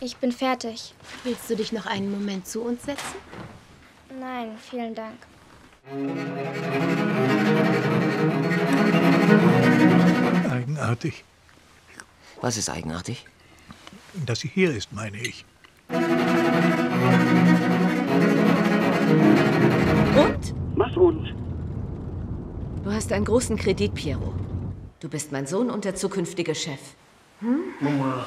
Ich bin fertig. Willst du dich noch einen Moment zu uns setzen? Nein, vielen Dank. Eigenartig. Was ist eigenartig? Dass sie hier ist, meine ich. Und? Was und? Du hast einen großen Kredit, Piero. Du bist mein Sohn und der zukünftige Chef. Mama.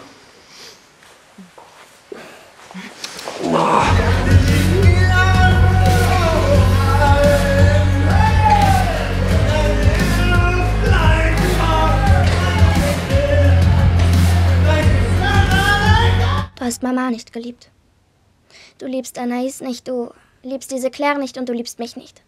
Du hast Mama nicht geliebt. Du liebst Anaïs nicht, du liebst diese Claire nicht und du liebst mich nicht.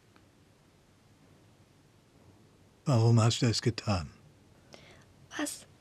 Warum hast du es getan? Was?